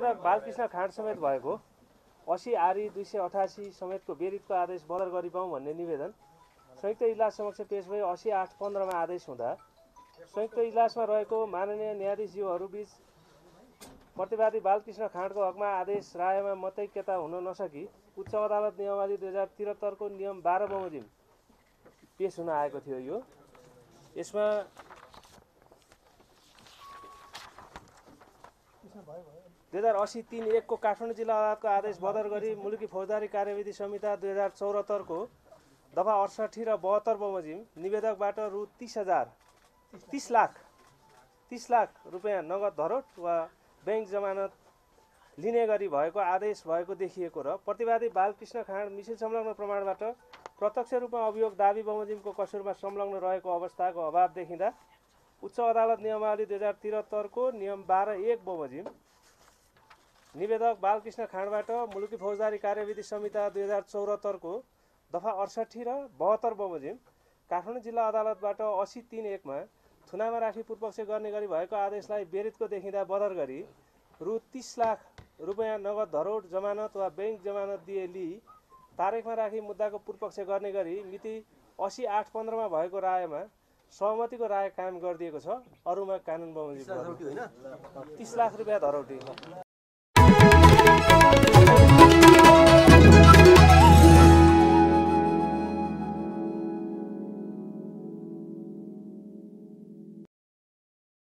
निवेदक बालकृष्ण खाँड समेत भएको 80 आरी 288 समेतको बेरितको आदेश बदर गरिपाउँ भन्ने निवेदन संयुक्त इजलास समक्ष पेश भई 80/8/15 मा आदेश हुँदा संयुक्त इजलासमा रहेको माननीय न्यायाधीशज्यूहरू बीच प्रतिवादी बालकृष्ण खाँडको हकमा आदेश रायमा मतैक्यता हुन नसकी उच्च अदालत नियमावली 2073 को नियम 12 बमोजिम पेश हुन आएको थियो। यो यसमा 2080-3-1 को काठमाडौँ जिल्ला अदालतको आदेश बदर गरी मुलुकी फौजदारी कार्यविधि संहिता 2074 को दफा 68 र 72 बमोजिम निवेदकबाट रु 30 लाख रुपैयाँ नगद धरोट वा बैंक जमानत लिने गरी भएको आदेश भएको देखिएको र प्रतिवादी बालकृष्ण खाँड मिसिल संलग्न प्रमाणबाट प्रत्यक्ष रूपमा अभियोग दाबी बमोजिमको कसुरमा संलग्न रहेको अवस्थाको अभाव देखिँदा उच्च अदालत नियमावली 2073 को नियम 12(1) बमोजिम निवेदक बालकृष्ण खाँडबाट मुलुकी फौजदारी कार्यविधि संहिता 2074 को दफा 68 र 72 बमोजिम काठमाडौँ जिल्ला अदालतबाट 80-3-1 मा थुनामा राखी पूर्वपक्ष गर्ने गरी भएको आदेशलाई बेरितको देखिँदा बदर गरी रु 30 लाख रुपैयाँ नगद धरोट जमानत वा बैंक जमानत दिए तारिखमा राखी मुद्दाको पूर्वपक्ष गर्ने गरी मिति 80/8/15 मा भएको रायमा सहमतिको राय कायम गरिदिएको छ। अरुमा कानुन बमोजिम 30 लाख रुपैयाँ धरौटी